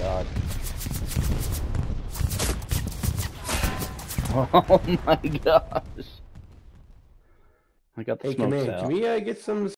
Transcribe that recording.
god. Oh my gosh. I got the Hey, smokes Command, out. can we get some